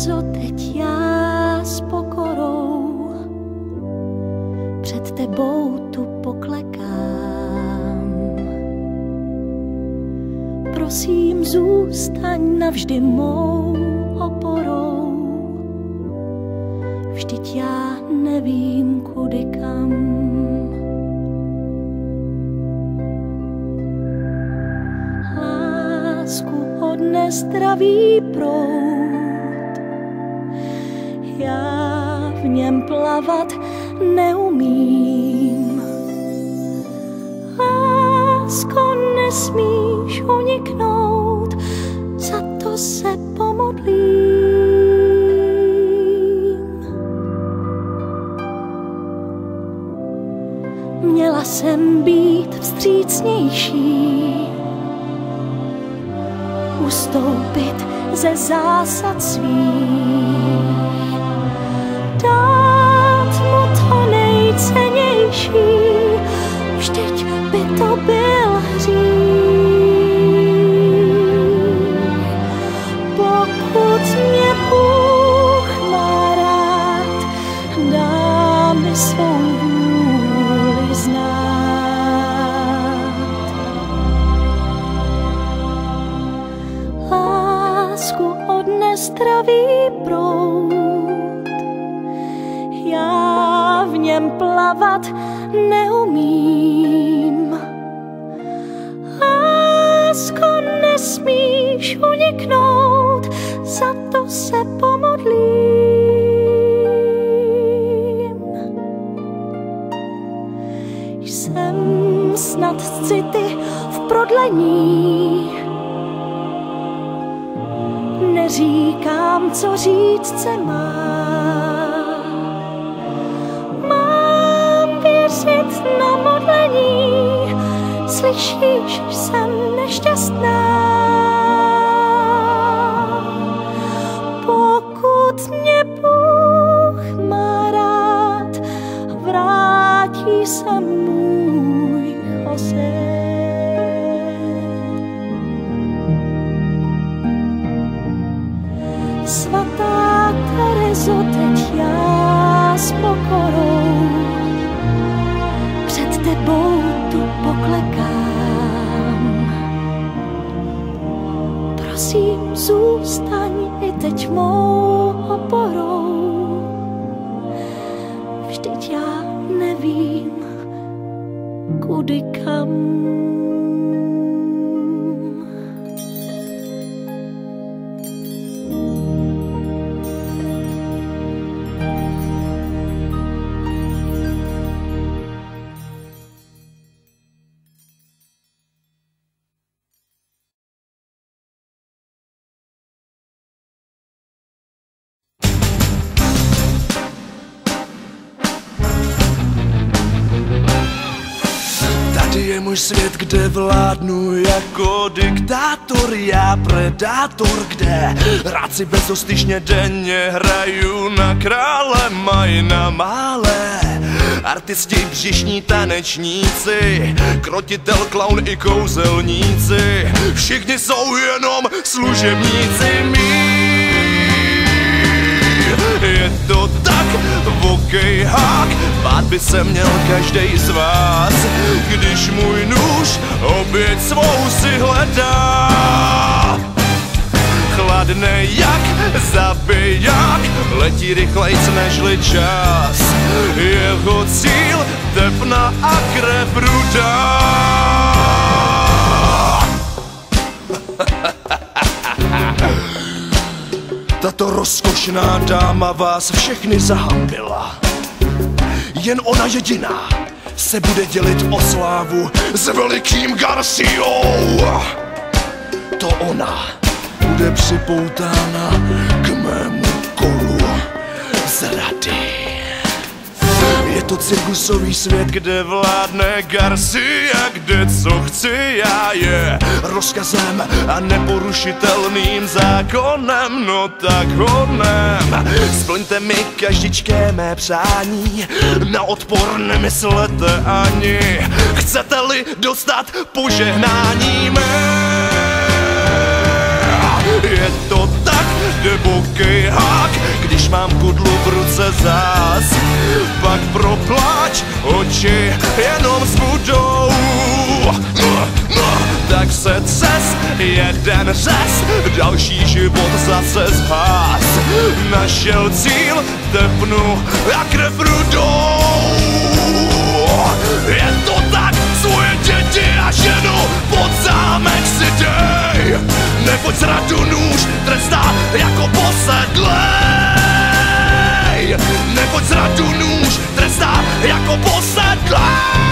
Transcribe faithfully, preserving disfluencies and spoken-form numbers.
Terezo, teď já s pokorou před tebou tu poklekám. Prosím, zůstaň navždy mou oporou, vždyť já nevím kudy kam. Lásku odnes zdravý proud, já v něm plavat neumím. Lásko, nesmíš uniknout, za to se pomodlím. Měla jsem být vstřícnější, ustoupit ze zásad svých, dát mu to nejcennější, vždyť by to byl hřích. Pokud mě Bůh má rád, dá mi svou vůli znát. Lásku odnes zdravý proud, já v něm plavat neumím. Lásko, nesmíš uniknout, za to se pomodlím. Jsem snad z city v prodlení, neříkám, co říct se má. Mám věřit na modlení, slyšíš, jsem nešťastná. Pokud mě Bůh má rád, vrátí se můj José. Svatá Terezo, teď já s pokorou před tebou tu poklekám. Prosím, zůstaň i teď mou oporou, vždyť já nevím kudy kam. Je můj svět, kde vládnu jako diktátor, já predátor, kde rád si bezostyšně denně hraju na krále, mají na mále. Artisti, břišní tanečníci, krotitel, klaun i kouzelníci, všichni jsou jenom služebníci mí. Je to tak, okej, hák, bát by se měl každej z vás, když můj nůž oběť svou si hledá. Chladne jak zabiják, letí rychlejc nežli čas, jeho cíl tepna a krev rudá. Tato rozkošná dáma vás všechny zahambila. Jen ona jediná se bude dělit o slávu s velikým Garciou. To ona bude připoutána k mému kolu zrady. Je to cirkusový svět, kde vládne Garcia, kde co chci já je rozkazem a neporušitelným zákonem, no tak honem. Splňte mi každičké mé přání, na odpor nemyslete ani, chcete-li dostat požehnání mé. Je to tak, hluboký hák, když mám kudlu v ruce zás. Pak pro pláč oči jenom zbudou. Tak se třes, jeden řez, další život zase zhás. Našel cíl, tepnu a krev rudou. Je to tak, svoje děti a ženu pod zámek si dej. Neboť zradu nůž trestá jako posedlej. Neboť zradu nůž trestá jako posedlej.